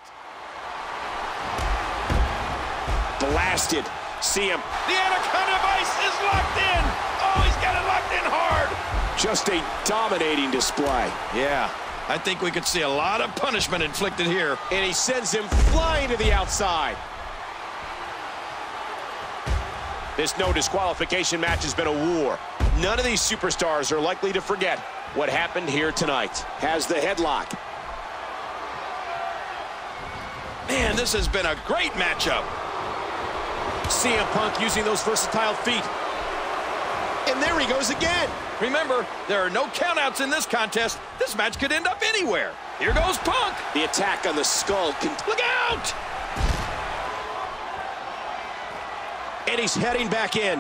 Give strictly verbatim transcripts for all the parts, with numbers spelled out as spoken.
Blasted. See him. The Anaconda Vice is locked in. Oh, he's got it locked in hard. Just a dominating display. Yeah, I think we could see a lot of punishment inflicted here. And he sends him flying to the outside. This no disqualification match has been a war. None of these superstars are likely to forget what happened here tonight. Has the headlock. Man, this has been a great matchup. C M Punk using those versatile feet. And there he goes again. Remember, there are no countouts in this contest. This match could end up anywhere. Here goes Punk. The attack on the skull. Can... Look out! And he's heading back in.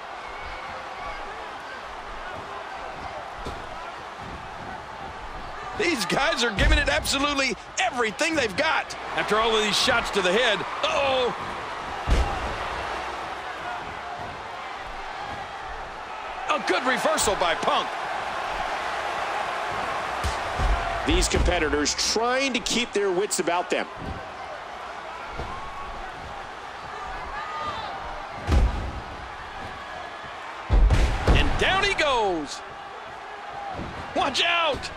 These guys are giving it absolutely everything they've got. After all of these shots to the head. Uh-oh. A good reversal by Punk. These competitors trying to keep their wits about them. And down he goes. Watch out.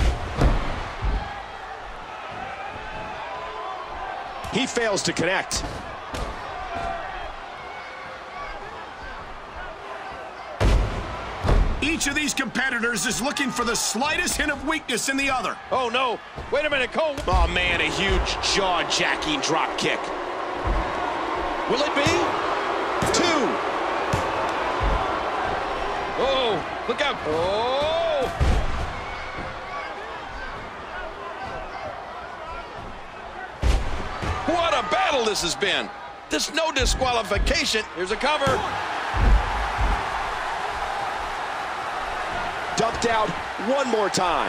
He fails to connect. Each of these competitors is looking for the slightest hint of weakness in the other. Oh, no. Wait a minute, Cole. Oh, man, a huge jaw-jacking drop kick. Will it be? Two. Oh, look out. Oh. What a battle this has been. There's no disqualification. Here's a cover. Dumped out one more time.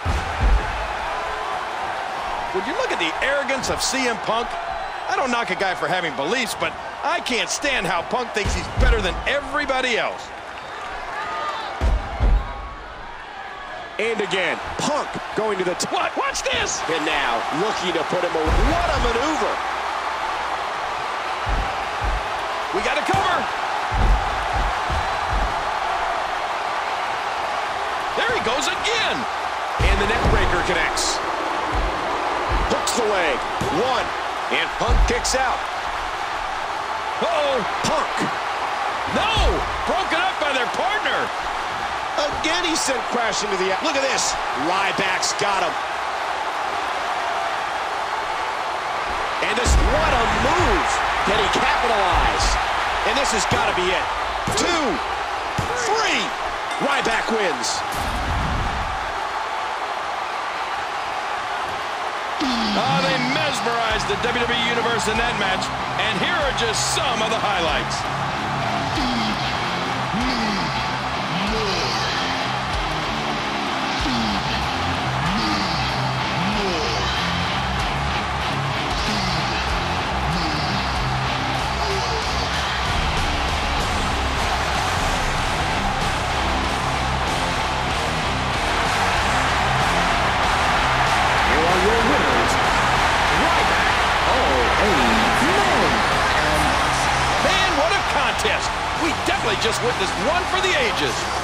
Would you look at the arrogance of C M Punk? I don't knock a guy for having beliefs, but I can't stand how Punk thinks he's better than everybody else. And again, Punk going to the top. What? Watch this! And now looking to put him over. What a maneuver! We got a cover. There he goes again. And the neck breaker connects. Hooks the leg. One. And Punk kicks out. Uh-oh. Punk. No! Broken up by their partner. Again, he sent crashing to the... Look at this. Ryback's got him. And this, what a move. Can he capitalize? And this has got to be it. Two. Three. Ryback wins. Oh, they mesmerized the W W E Universe in that match. And here are just some of the highlights. We definitely just witnessed one for the ages.